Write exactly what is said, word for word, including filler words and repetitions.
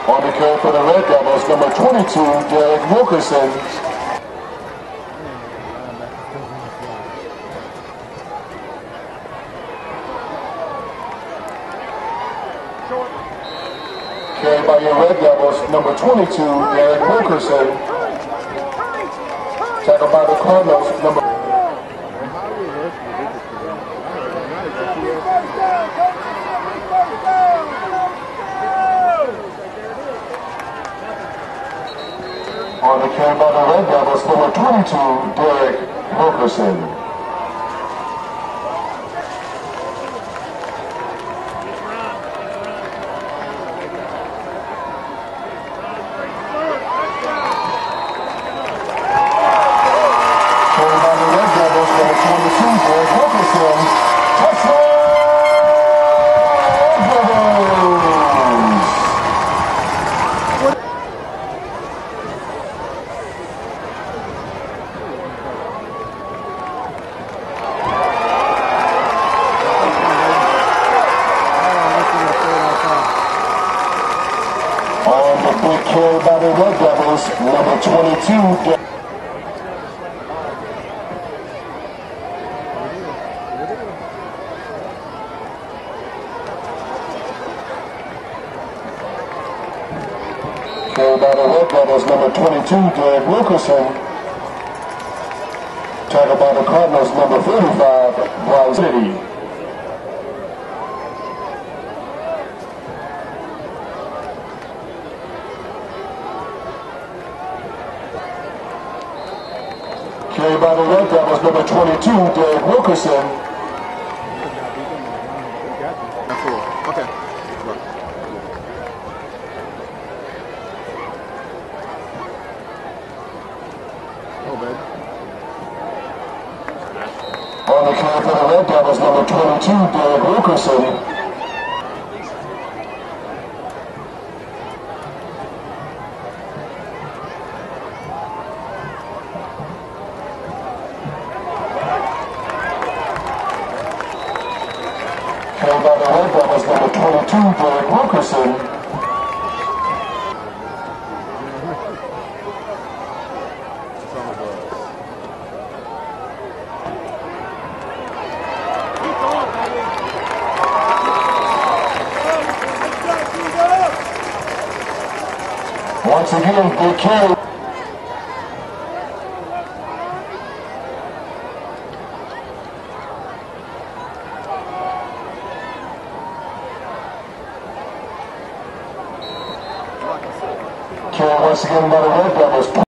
On the carry for the Red Devils, number twenty-two, Derrick Wilkerson. Carried by your Red Devils, number twenty-two, Derrick Wilkerson. Tackled by the Cardinals, number... On the carry by the Red Devils, number twenty-two, Derrick Wilkerson. Carried by the Red Devils, number twenty-two, Derrick Wilkerson. Touchdown, Devils! On the big carry by the Red Devils, number twenty-two. Carried by the Red Devils, number twenty-two, Derrick Wilkerson. Tackled by the Cardinals, number thirty-five, Brian City. Carried by the Red Devils, number twenty-two, Derrick Wilkerson. Okay. Oh, babe. On the carry for the Red Devils, number twenty-two, Derrick Wilkerson. Carried by the Red Devils, number twenty-two, Derrick Wilkerson. Once again, big carry. Carry once again by the Red Devils.